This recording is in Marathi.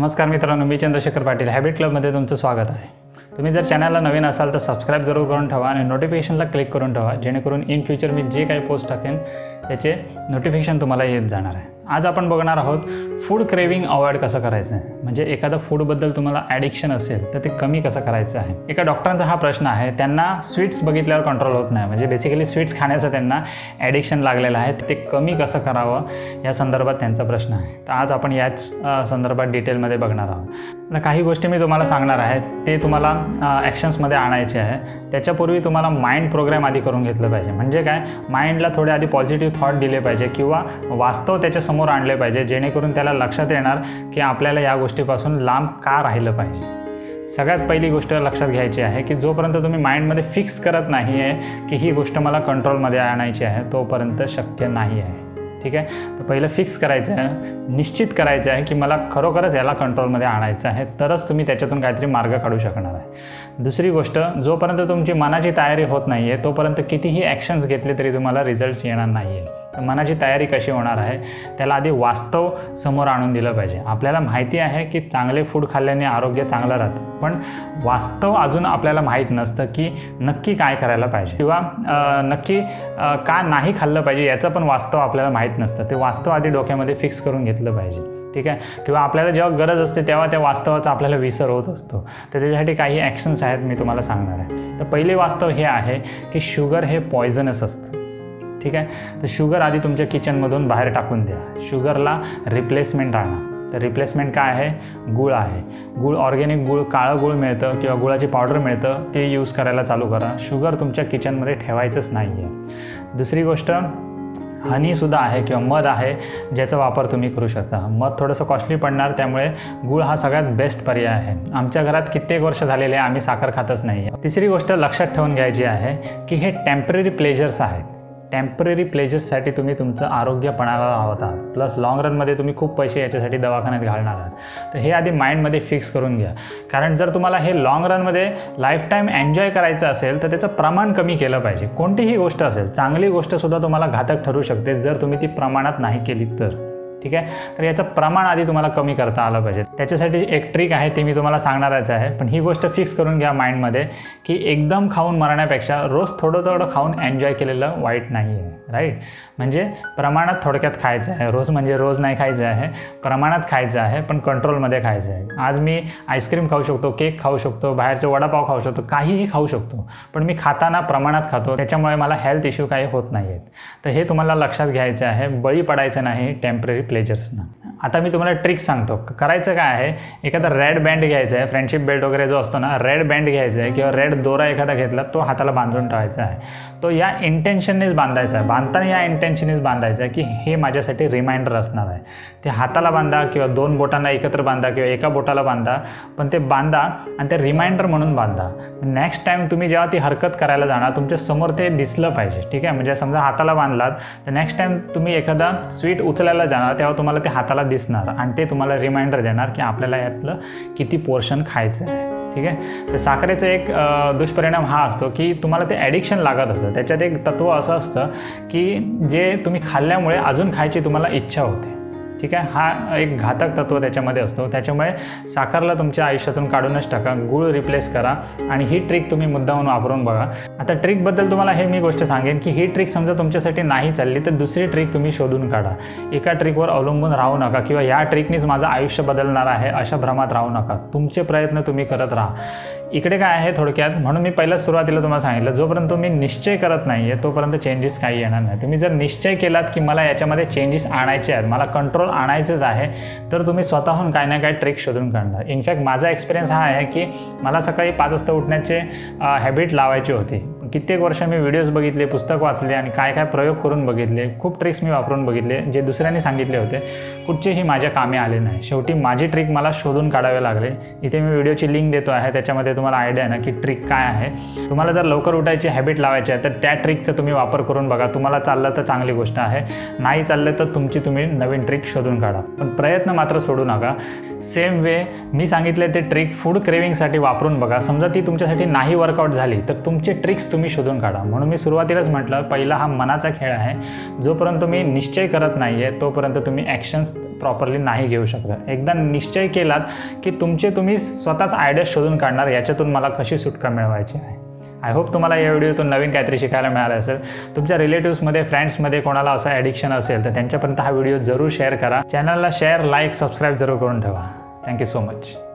नमस्कार मित्रांनो, मी चंद्रशेखर पाटील हॅबिट क्लबमध्ये तुमचं स्वागत आहे। तुम्ही जर चॅनलला नवीन असाल तर सबस्क्राइब जरूर करून ठेवा आणि नोटिफिकेशनला क्लिक करून ठेवा, जेणेकरून इन फ्युचर मी जे काही पोस्ट टाकेन त्याचे नोटिफिकेशन तुम्हाला येत जाणार आहे। आज आपण बघणार आहोत फूड क्रेविंग अवॉइड कसं करायचं आहे, म्हणजे एखादा फूडबद्दल तुम्हाला ॲडिक्शन असेल तर ते कमी कसं करायचं आहे। एका डॉक्टरांचा हा प्रश्न आहे, त्यांना स्वीट्स बघितल्यावर कंट्रोल होत नाही, म्हणजे बेसिकली स्वीट्स खाण्याचं त्यांना ॲडिक्शन लागलेलं आहे, ते कमी कसं करावं या संदर्भात त्यांचा प्रश्न आहे। तर आज आपण याच संदर्भात डिटेलमध्ये बघणार आहोत। काही गोष्टी मी तुम्हाला सांगणार आहे, ते तुम्हाला ॲक्शन्समध्ये आणायचे आहे। त्याच्यापूर्वी तुम्हाला माइंड प्रोग्राम आधी करून घेतलं पाहिजे, म्हणजे काय, माइंडला थोडे आधी पॉझिटिव्ह थॉट दिले पाहिजे किंवा वास्तव त्याच्या समोर आणले पाहिजे, जेणेकरून त्याला लक्षात येणार की आपल्याला या गोष्टीपासून लांब का राहिलं पाहिजे। सगळ्यात पहिली गोष्ट लक्षात घ्यायची आहे की जोपर्यंत तुम्ही माइंडमध्ये फिक्स करत नाही आहे की ही गोष्ट मला कंट्रोलमध्ये आणायची आहे, तोपर्यंत शक्य नाही आहे। ठीक आहे, तर पहिलं फिक्स करायचं आहे, निश्चित करायचं आहे की मला खरोखरच याला कंट्रोलमध्ये आणायचं आहे, तरच तुम्ही त्याच्यातून काहीतरी मार्ग काढू शकणार आहे। दुसरी गोष्ट, जोपर्यंत तुमची मनाची तयारी होत नाही आहे तोपर्यंत कितीही ॲक्शन्स घेतले तरी तुम्हाला रिझल्ट्स येणार नाही आहे। तर मनाची तयारी कशी होणार आहे, त्याला आधी वास्तव समोर आणून दिलं पाहिजे। आपल्याला माहिती आहे की चांगले फूड खाल्ल्याने आरोग्य चांगलं राहतं, पण वास्तव अजून आपल्याला माहीत नसतं की नक्की काय करायला पाहिजे किंवा नक्की का नाही खाल्लं पाहिजे याचं पण वास्तव आपल्याला माहीत नसतं। ते वास्तव आधी डोक्यामध्ये फिक्स करून घेतलं पाहिजे। ठीक आहे, किंवा आपल्याला जेव्हा गरज असते तेव्हा त्या वास्तवाचा आपल्याला विसर होत असतो, तर त्याच्यासाठी काही ॲक्शन्स आहेत, मी तुम्हाला सांगणार आहे। तर पहिले वास्तव हे आहे की शुगर हे पॉयझनस असतं। ठीक आहे, तर शुगर आधी तुमच्या किचनमधून बाहेर टाकून द्या, शुगरला रिप्लेसमेंट आणा। तर रिप्लेसमेंट काय आहे, गुळ आहे। गुळ, ऑर्गॅनिक गुळ, काळं गुळ मिळतं किंवा गुळाची पावडर मिळतं, ते यूज करायला चालू करा। शुगर तुमच्या किचनमध्ये ठेवायचंच नाही आहे। दुसरी गोष्ट, हनीसुद्धा आहे किंवा मध आहे, ज्याचा वापर तुम्ही करू शकता। मध थोडंसं कॉस्टली पडणार, त्यामुळे गुळ हा सगळ्यात बेस्ट पर्याय आहे। आमच्या घरात कित्येक वर्ष झालेले आहे, आम्ही साखर खातच नाही आहे। तिसरी गोष्ट लक्षात ठेवून घ्यायची आहे की हे टेम्पररी प्लेजर्स आहेत। टेम्पररी प्लेजर्ससाठी तुम्ही तुमचं आरोग्य पणाला लावत आहात, प्लस लाँग रनमध्ये तुम्ही खूप पैसे याच्यासाठी दवाखान्यात घालणार आहात। तर हे आधी माइंडमध्ये फिक्स करून घ्या, कारण जर तुम्हाला हे लाँग रनमध्ये लाईफ टाईम एन्जॉय करायचं असेल तर त्याचं प्रमाण कमी केलं पाहिजे। कोणतीही गोष्ट असेल, चांगली गोष्टसुद्धा तुम्हाला घातक ठरू शकते जर तुम्ही ती प्रमाणात नाही केली तर। ठीक आहे, तर याचं प्रमाण आधी तुम्हाला कमी करता आलं पाहिजे। त्याच्यासाठी एक ट्रिक आहे, ती मी तुम्हाला सांगणारच आहे, पण ही गोष्ट फिक्स करून घ्या माइंडमध्ये की एकदम खाऊन मरण्यापेक्षा रोज थोडं थोडं खाऊन एन्जॉय केलेलं वाईट नाही आहे। राईट, म्हणजे प्रमाणात थोडक्यात खायचं आहे। रोज म्हणजे रोज नाही खायचं आहे, प्रमाणात खायचं आहे, पण कंट्रोलमध्ये खायचं आहे। आज मी आईस्क्रीम खाऊ शकतो, केक खाऊ शकतो, बाहेरचे वडापाव खाऊ शकतो, काहीही खाऊ शकतो, पण मी खाताना प्रमाणात खातो, त्याच्यामुळे मला हेल्थ इश्यू काही होत नाही आहेत। तर हे तुम्हाला लक्षात घ्यायचं आहे, बळी पडायचं नाही टेम्पररी प्लेजर्सना। आता मी तुम्हाला ट्रिक सांगतो, करायचं काय आहे, एखादा रेड बँड घ्यायचा आहे, फ्रेंडशिप बेल्ट वगैरे जो असतो ना, रेड बँड घ्यायचा आहे किंवा रेड दोरा एखादा घेतला, तो हाताला बांधून ठेवायचा आहे। तो या इंटेन्शननेच बांधायचा आहे, बांधताना या इंटेन्शननेच बांधायचं आहे की हे माझ्यासाठी रिमाइंडर असणार आहे। ते हाताला बांधा किंवा दोन बोटांना एकत्र बांधा किंवा एका बोटाला बांधा, पण ते बांधा आणि ते रिमाइंडर म्हणून बांधा। नेक्स्ट टाईम तुम्ही जेव्हा ती हरकत करायला जाणार, तुमच्या समोर ते दिसलं पाहिजे। ठीक आहे, म्हणजे समजा हाताला बांधलात तर नेक्स्ट टाईम तुम्ही एखादा स्वीट उचलायला जाणार तेव्हा तुम्हाला ते हाताला दिसणार आणि ते तुम्हाला रिमाइंडर देणार की आपल्याला यातलं किती पोर्शन खायचं आहे। ठीक आहे, तर साखरेचा एक दुष्परिणाम हा असतो की तुम्हाला ते ॲडिक्शन लागत असतं। त्याच्यात एक तत्त्व असं असतं की जे तुम्ही खाल्ल्यामुळे अजून खायची तुम्हाला इच्छा होते। ठीक आहे, हा एक घातक तत्त्व त्याच्यामध्ये असतो, त्याच्यामुळे साखरला तुमच्या आयुष्यातून काढूनच टाका, गुळ रिप्लेस करा आणि ही ट्रिक तुम्ही मुद्दामून वापरून बघा। आता ट्रिकबद्दल तुम्हाला हे मी गोष्ट सांगेन की ही ट्रिक समजा तुमच्यासाठी नाही चालली तर दुसरी ट्रिक तुम्ही शोधून काढा। एका ट्रिकवर अवलंबून राहू नका किंवा या ट्रिकनीच माझं आयुष्य बदलणार आहे अशा भ्रमात राहू नका। तुमचे प्रयत्न तुम्ही करत राहा। इकडे काय आहे थोडक्यात, म्हणून मी पहिल्याच सुरुवातीला तुम्हाला सांगितलं, जोपर्यंत तुम्ही निश्चय करत नाही आहे तोपर्यंत चेंजेस काही येणार नाही। तुम्ही जर निश्चय केलात की मला याच्यामध्ये चेंजेस आणायचे आहेत, मला कंट्रोल आणायचंच आहे, तर तुम्ही स्वतःहून काही ना काही ट्रिक शोधून काढणार। इनफॅक्ट माझा एक्सपिरियन्स हा आहे की मला सकाळी 5 वाजता उठण्याचे हॅबिट लावायची होती। कित्येक वर्ष मी व्हिडिओज बघितले, पुस्तक वाचले आणि काय काय प्रयोग करून बघितले, खूप ट्रिक्स मी वापरून बघितले, जे दुसऱ्यांनी सांगितले होते, कुठचेही माझ्या कामे आले नाही। शेवटी माझी ट्रिक मला शोधून काढावे लागले। इथे मी व्हिडिओची लिंक देतो आहे, त्याच्यामध्ये तुम्हाला आयडिया आहे ना की ट्रिक काय आहे। तुम्हाला जर लवकर उठायची हॅबिट लावायची आहे तर त्या ट्रिकचा तुम्ही वापर करून बघा। तुम्हाला चाललं तर चांगली गोष्ट आहे, नाही चाललं तर तुम्ही नवीन ट्रिक शोधून काढा, पण प्रयत्न मात्र सोडू नका। सेम वे मी सांगितले ते ट्रिक फूड क्रेविंगसाठी वापरून बघा। समजा ती तुमच्यासाठी नाही वर्कआउट झाली तर तुमचे ट्रिक्स तुम्ही शोधून काढा. म्हणून मी सुरुवातीलाच म्हटलं, पहिला हा मनाचा खेळ आहे. जोपर्यंत तुम्ही निश्चय करत नाही आहे तोपर्यंत तुम्ही ॲक्शन्स प्रॉपरली नाही घेऊ शकता. एकदा निश्चय केलात की तुम्ही स्वतःच आयडिया शोधून काढणार याच्यातून मला कशी सुटका मिळवायची आहे. आय होप तुम्हाला या व्हिडिओतून नवीन काहीतरी शिकायला मिळालं असेल. तुमच्या रिलेटिव्समध्ये, फ्रेंड्समध्ये कोणाला असं ॲडिक्शन असेल तर त्यांच्यापर्यंत हा व्हिडिओ जरूर शेअर करा. चॅनलला शेअर, लाईक, सबस्क्राईब जरूर करून ठेवा. Thank you so much.